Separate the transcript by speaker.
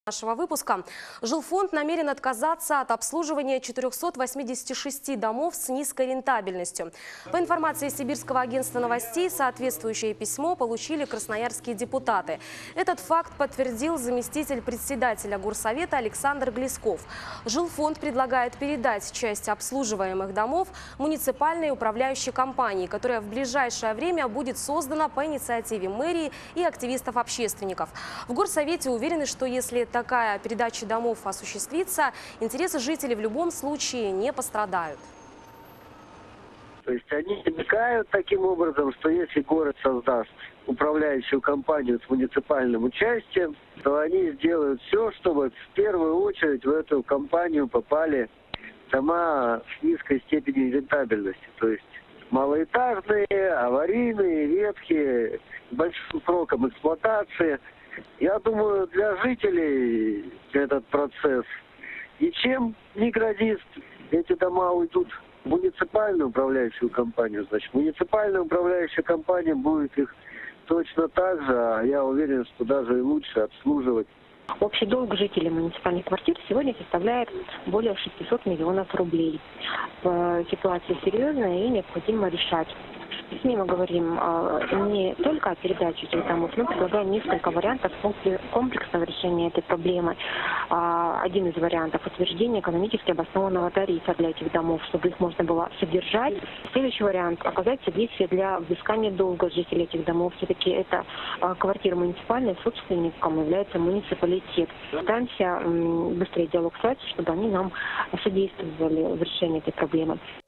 Speaker 1: Нашего выпуска. Жилфонд намерен отказаться от обслуживания 486 домов с низкой рентабельностью. По информации Сибирского агентства новостей, соответствующее письмо получили красноярские депутаты. Этот факт подтвердил заместитель председателя Горсовета Александр Глесков. Жилфонд предлагает передать часть обслуживаемых домов муниципальной управляющей компании, которая в ближайшее время будет создана по инициативе мэрии и активистов-общественников. В Горсовете уверены, что если такая передача домов осуществится, интересы жителей в любом случае не пострадают.
Speaker 2: То есть они намекают таким образом, что если город создаст управляющую компанию с муниципальным участием, то они сделают все, чтобы в первую очередь в эту компанию попали дома с низкой степенью рентабельности. То есть малоэтажные, аварийные, ветхие, с большим сроком эксплуатации. Я думаю, для жителей этот процесс ничем не грозит. Эти дома уйдут в муниципальную управляющую компанию. Значит, муниципальная управляющая компания будет их точно так же, а я уверен, что даже и лучше обслуживать.
Speaker 3: Общий долг жителей муниципальных квартир сегодня составляет более 600 миллионов рублей. Ситуация серьезная и необходимо решать. С ним мы говорим не только о передаче этих домов, но предлагаем несколько вариантов комплексного решения этой проблемы. Один из вариантов – утверждение экономически обоснованного тарифа для этих домов, чтобы их можно было содержать. Следующий вариант – оказать содействие для взыскания долга жителей этих домов. Все-таки это квартира муниципальная, собственником является муниципалитет. Стараемся быстрее диалог с властью, чтобы они нам содействовали в решении этой проблемы.